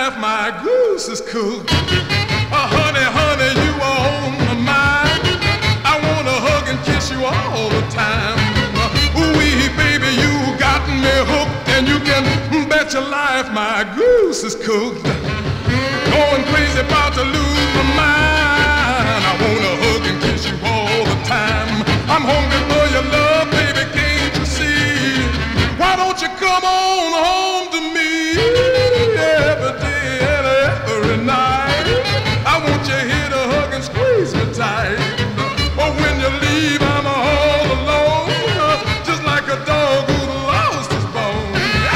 life, my goose is cooked. Honey, honey, you are on my mind. I wanna hug and kiss you all the time. Ooh-wee, baby, you got me hooked, and you can bet your life my goose is cooked. Going crazy, about to lose my mind. I wanna hug and kiss you all the time. I'm hungry for your love, baby, can't you see? Why don't you come on home to me every day and every night? I want you here to hug and squeeze me tight. But when you leave, I'm all alone, just like a dog who lost his bone.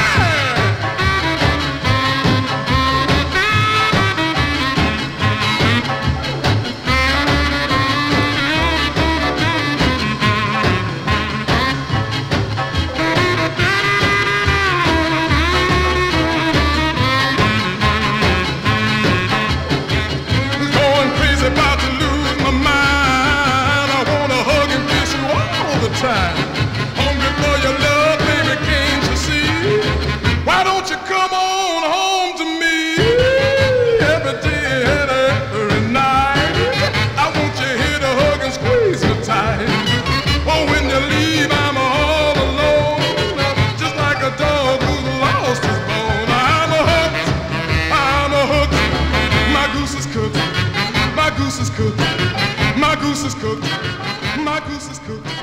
About to lose my mind. I wanna hug and kiss you all the time. Hungry for your love, baby, can't you see? Why don't you come on home to me every day and every night? I want you here to hug and squeeze me tight. Oh, when you leave, I'm all alone, just like a dog who's lost his bone. I'm a hooked, my goose is cooked. My goose is cooked, my goose is cooked, my goose is cooked.